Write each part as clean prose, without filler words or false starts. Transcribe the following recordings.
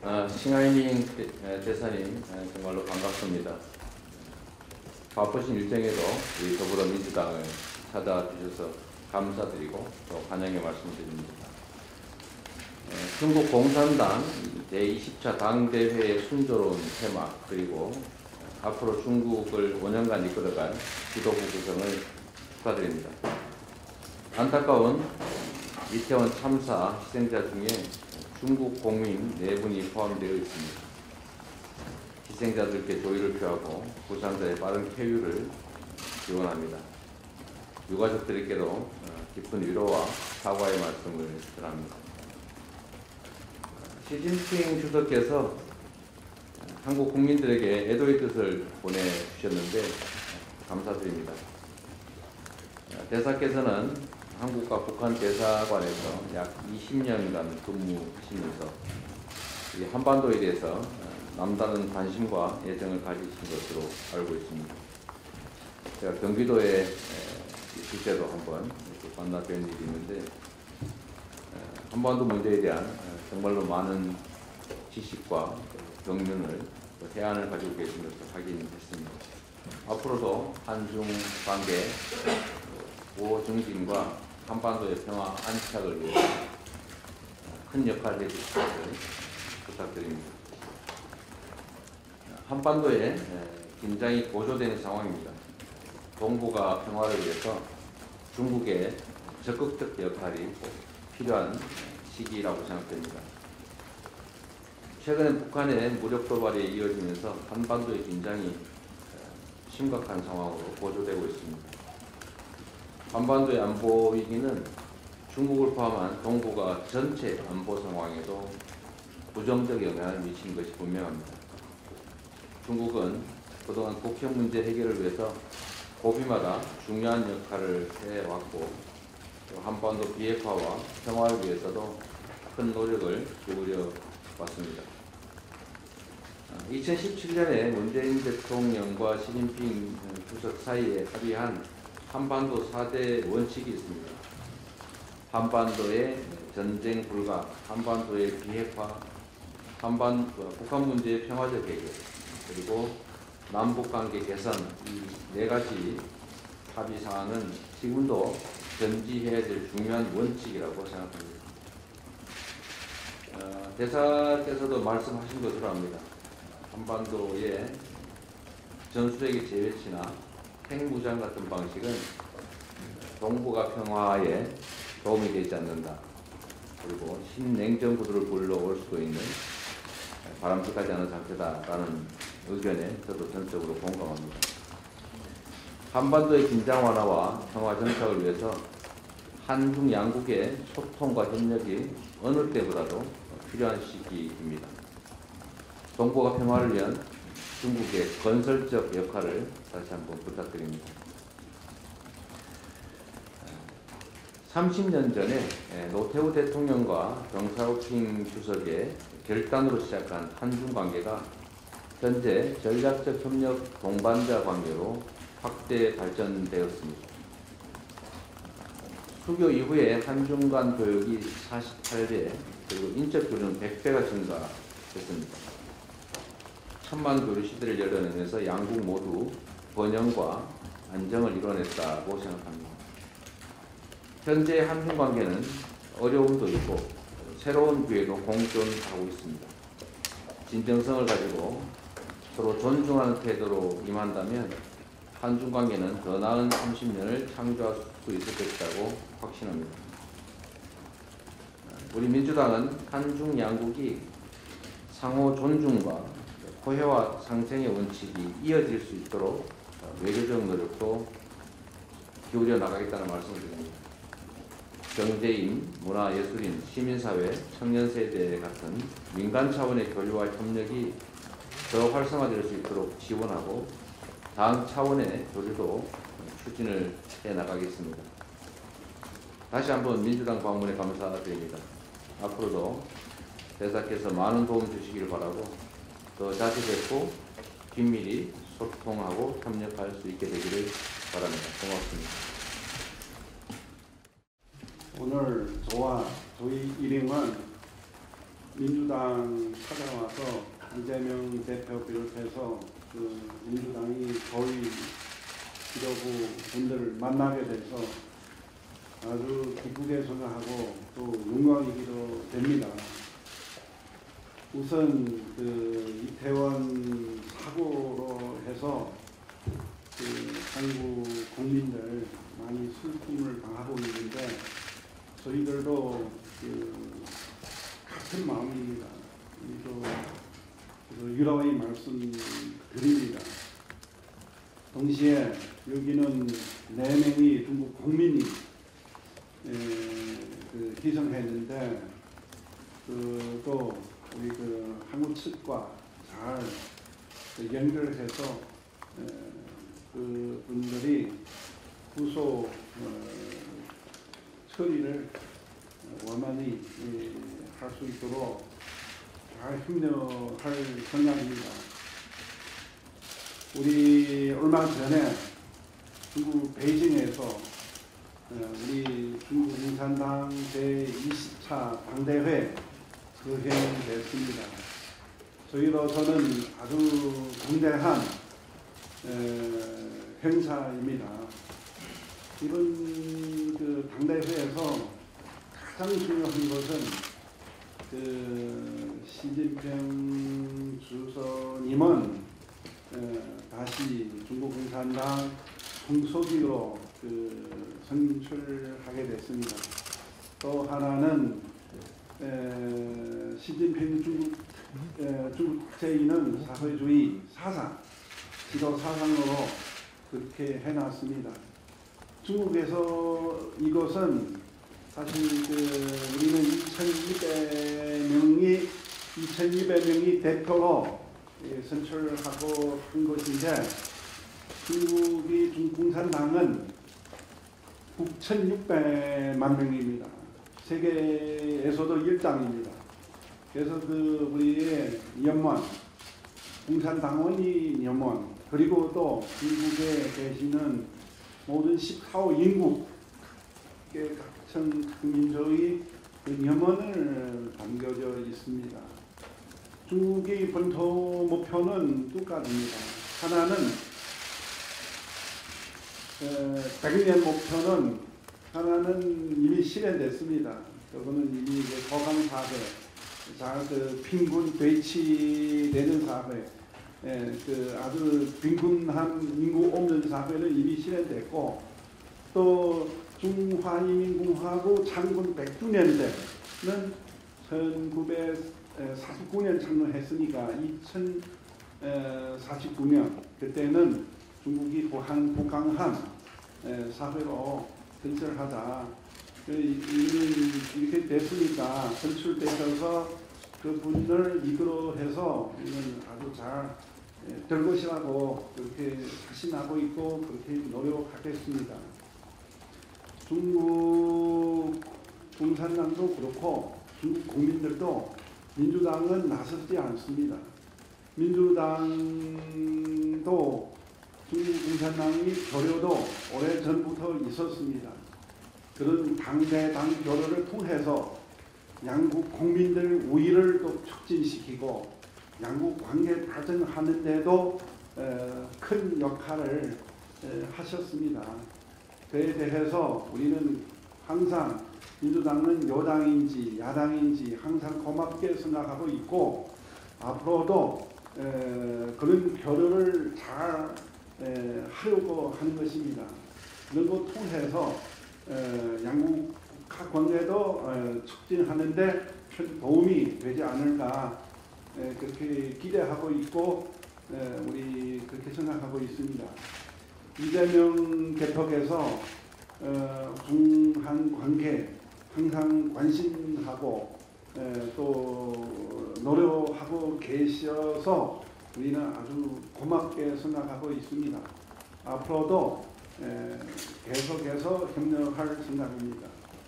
싱하이밍 대사님 정말로 반갑습니다. 바쁘신 일정에도 우리 더불어민주당을 찾아주셔서 감사드리고 또 환영의 말씀드립니다. 중국 공산당 제20차 당대회의 순조로운 폐막 그리고 앞으로 중국을 5년간 이끌어갈 지도부 구성을 축하드립니다. 안타까운 이태원 참사 희생자 중에 중국 공민 4분이 포함되어 있습니다. 희생자들께 조의를 표하고 부상자의 빠른 쾌유를 기원합니다. 유가족들에게도 깊은 위로와 사과의 말씀을 전합니다. 시진핑 주석께서 한국 국민들에게 애도의 뜻을 보내주셨는데 감사드립니다. 대사께서는 한국과 북한 대사관에서 약 20년간 근무하시면서 한반도에 대해서 남다른 관심과 애정을 가지신 것으로 알고 있습니다. 제가 경기도에 실제로 한번 만나 뵌 일이 있는데 한반도 문제에 대한 정말로 많은 지식과 경륜을 해안을 가지고 계신 것을 확인했습니다. 앞으로도 한중 관계 보호 증진과 한반도의 평화 안착을 위해 큰 역할을 해주실 것을 부탁드립니다. 한반도에 긴장이 고조되는 상황입니다. 동북아 평화를 위해서 중국의 적극적 역할이 필요한 시기라고 생각됩니다. 최근에 북한의 무력 도발이 이어지면서 한반도의 긴장이 심각한 상황으로 고조되고 있습니다. 한반도의 안보 위기는 중국을 포함한 동북아 전체 안보 상황에도 부정적 영향을 미치는 것이 분명합니다. 중국은 그동안 국형 문제 해결을 위해서 고비마다 중요한 역할을 해왔고 한반도 비핵화와 평화를 위해서도 큰 노력을 기울여 왔습니다. 2017년에 문재인 대통령과 시진핑 주석 사이에 합의한 한반도 4대 원칙이 있습니다. 한반도의 전쟁 불가, 한반도의 비핵화, 북한 문제의 평화적 해결, 그리고 남북관계 개선, 이 4가지 합의 사항은 지금도 견지해야 될 중요한 원칙이라고 생각합니다. 대사께서도 말씀하신 것으로 합니다. 한반도의 전술핵의 재배치나 핵무장 같은 방식은 동북아 평화에 도움이 되지 않는다. 그리고 신냉전 구도를 불러올 수도 있는 바람직하지 않은 상태다라는 의견에 저도 전적으로 공감합니다. 한반도의 긴장 완화와 평화 정착을 위해서 한중 양국의 소통과 협력이 어느 때보다도 필요한 시기입니다. 동북아 평화를 위한 중국의 건설적 역할을 다시 한번 부탁드립니다. 30년 전에 노태우 대통령과 정사오핑 주석의 결단으로 시작한 한중 관계가 현재 전략적 협력 동반자 관계로 확대 발전되었습니다. 수교 이후에 한중 간 교역이 48배, 그리고 인적 교류는 100배가 증가했습니다. 천만 교류 시대를 열어내면서 양국 모두 번영과 안정을 이뤄냈다고 생각합니다. 현재 한중 관계는 어려움도 있고 새로운 기회도 공존하고 있습니다. 진정성을 가지고 서로 존중하는 태도로 임한다면 한중 관계는 더 나은 30년을 창조할 수 있을 것이라고 확신합니다. 우리 민주당은 한중 양국이 상호 존중과 호혜와 상생의 원칙이 이어질 수 있도록 외교적 노력도 기울여 나가겠다는 말씀을 드립니다. 경제인, 문화예술인, 시민사회, 청년세대 같은 민간 차원의 교류와 협력이 더 활성화될 수 있도록 지원하고 당 차원의 교류도 추진을 해나가겠습니다. 다시 한번 민주당 방문에 감사드립니다. 앞으로도 대사께서 많은 도움 주시기를 바라고 더 자주 뵙고 긴밀히 소통하고 협력할 수 있게 되기를 바랍니다. 고맙습니다. 오늘 저와 저희 일행은 민주당 찾아와서 이재명 대표 비롯해서 민주당이 거의 지도부 분들을 만나게 돼서 아주 기쁘게 생각하고 또 영광이기도 됩니다. 우선 이태원 사고로 해서 한국 국민들 많이 슬픔을 당하고 있는데 저희들도 같은 마음입니다. 유라의 말씀드립니다. 동시에 여기는 4명의 중국 국민이 희생했는데 또 우리 한국 측과 잘 연결해서 그분들이 후속 처리를 원만히 할 수 있도록 잘 협력할 생각입니다. 우리 얼마 전에 중국 베이징에서 우리 중국 공산당 제20차 당대회 거행됐습니다. 저희로서는 아주 중대한 행사입니다. 이번 당대회에서 가장 중요한 것은 시진핑 주석님은 다시 중국 공산당 총書記로 선출하게 됐습니다. 또 하나는 시진핑 중국 국제인은 사회주의 사상, 지도 사상으로 그렇게 해놨습니다. 중국에서 이것은 사실 우리는 2,200명이 대표로 선출하고 한 것인데 중국이 중공산당은 9,600만 명입니다. 세계에서도 1등입니다. 그래서 우리의 연원, 공산당원이 연원, 그리고 또 중국에 계시는 모든 14호 인국의 각층 민족의 염원을 담겨져 있습니다. 중국의 본토 목표는 두 가지입니다. 하나는 100년 목표는 하나는 이미 실현됐습니다. 그거는 이미 거강 사회, 빈곤 배치되는 사회, 아주 빈곤한 인구 없는 사회는 이미 실현됐고, 또 중화인민공화국 창군 100주년대는 1949년 창군했으니까 2049년 그때는 중국이 호강한 사회로 건설하자. 이렇게 됐으니까 선출되셔서 그분을 이끌어 해서 우리는 아주 잘 될 것이라고 그렇게 자신하고 있고 그렇게 노력하겠습니다. 중국 공산당도 그렇고 중국 국민들도 민주당은 나서지 않습니다. 민주당도 중국 공산당의 교류도 오래전부터 있었습니다. 그런 당대당 교류를 통해서 양국 국민들 우위를 또 촉진시키고 양국 관계 발전하는 데도 큰 역할을 하셨습니다. 그에 대해서 우리는 항상 민주당은 여당인지 야당인지 항상 고맙게 생각하고 있고 앞으로도 그런 교류를 잘 하려고 하는 것입니다. 그런 것 통해서 양국 관계도 촉진하는데 큰 도움이 되지 않을까 그렇게 기대하고 있고 우리 그렇게 생각하고 있습니다. 이재명 대표께서 중한 관계 항상 관심하고 또 노력하고 계셔서 우리는 아주 고맙게 생각하고 있습니다. 앞으로도 계속해서 협력할 생각입니다.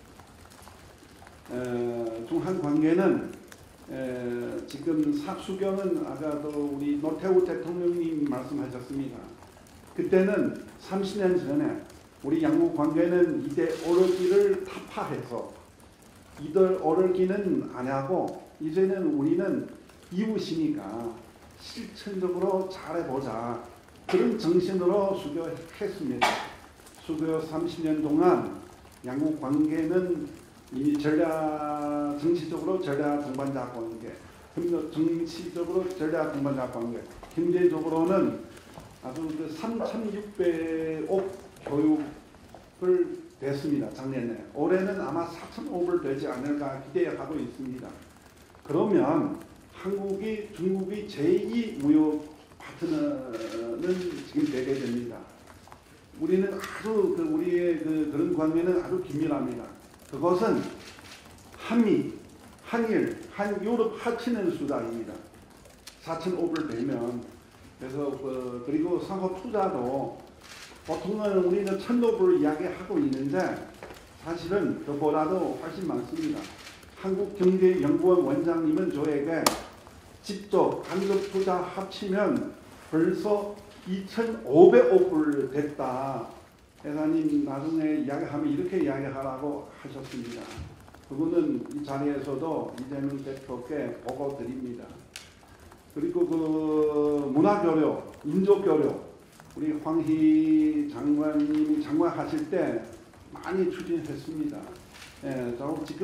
중한 관계는 지금 삭수경은 아까도 우리 노태우 대통령님 말씀하셨습니다. 그때는 30년 전에 우리 양국 관계는 이대 오르기를 타파해서 이들 오르기는 안 하고 이제는 우리는 이웃이니까 실천적으로 잘해보자. 그런 정신으로 수교했습니다. 수교 30년 동안 양국 관계는 이미 정치적으로 전략 동반자 관계, 정치적으로 전략 동반자 관계, 경제적으로는 아주 그 3,600억 교육을 됐습니다. 작년에. 올해는 아마 4,500을 되지 않을까 기대하고 있습니다. 그러면 한국이 중국이 제2 무역 파트너는 지금 되게 됩니다. 우리는 아주 우리의 그런 관계는 아주 긴밀합니다. 그것은 한미, 한일, 한유럽 합치는 수단입니다. 4,500 되면 그래서 그리고 상호 투자도 보통은 우리는 1,500을 이야기하고 있는데 사실은 그보다도 훨씬 많습니다. 한국경제연구원 원장님은 저에게 직접 간접 투자 합치면 벌써 2,500억 불 됐다. 회장님 나중에 이야기하면 이렇게 이야기하라고 하셨습니다. 그거는 이 자리에서도 이재명 대표께 보고 드립니다. 그리고 그 문화교류, 인조교류, 우리 황희 장관님이 장관하실 때 많이 추진했습니다. 예,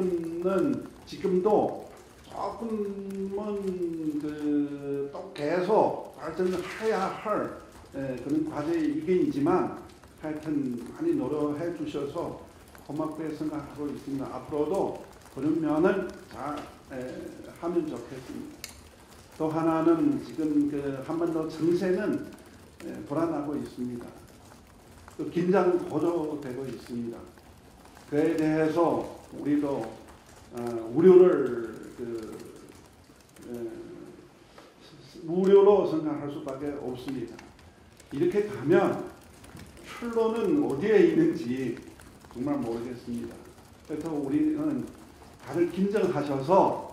지금도 조금은 또 계속 발전해야 할 그런 과제이긴이지만 하여튼 많이 노력해 주셔서 고맙게 생각하고 있습니다. 앞으로도 그런 면을 잘 하면 좋겠습니다. 또 하나는 지금 한반도 정세는 불안하고 있습니다. 또 긴장 고조되고 있습니다. 그에 대해서 우리도 우려로 생각할 수밖에 없습니다. 이렇게 가면 출로는 어디에 있는지 정말 모르겠습니다. 그래서 우리는 다들 진정하셔서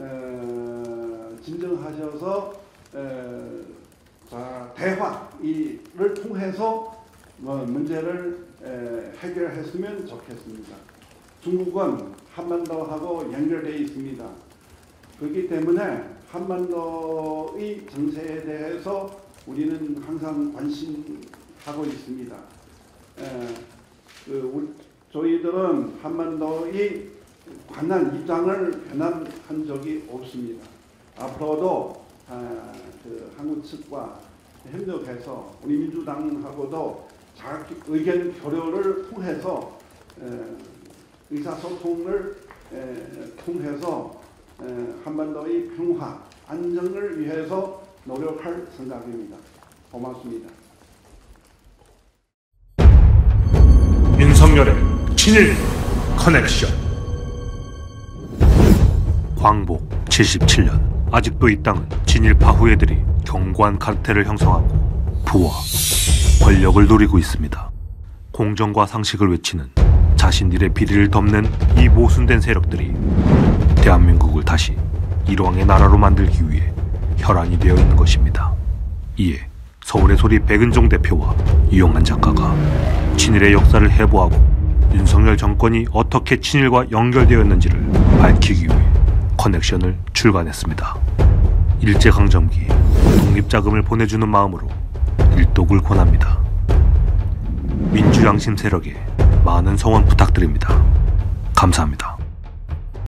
대화를 통해서 문제를 해결했으면 좋겠습니다. 중국은 한반도하고 연결되어 있습니다. 그렇기 때문에 한반도의 정세에 대해서 우리는 항상 관심하고 있습니다. 저희들은 한반도의 관한 입장을 변환한 적이 없습니다. 앞으로도 한국 측과 협력해서 우리 민주당하고도 잘 의견 교류를 통해서 의사소통을 통해서 한반도의 평화, 안정을 위해서 노력할 생각입니다. 고맙습니다. 윤석열의 친일 커넥션. 광복 77년, 아직도 이 땅은 진일파 후예들이 견고한 카르텔을 형성하고 부와 권력을 누리고 있습니다. 공정과 상식을 외치는 자신들의 비리를 덮는 이 모순된 세력들이 대한민국을 다시 일왕의 나라로 만들기 위해 혈안이 되어 있는 것입니다. 이에 서울의 소리 백은종 대표와 이용한 작가가 친일의 역사를 해부하고 윤석열 정권이 어떻게 친일과 연결되었는지를 밝히기 위해 커넥션을 출간했습니다. 일제강점기 독립자금을 보내주는 마음으로 일독을 권합니다. 민주양심 세력에 많은 성원 부탁드립니다. 감사합니다.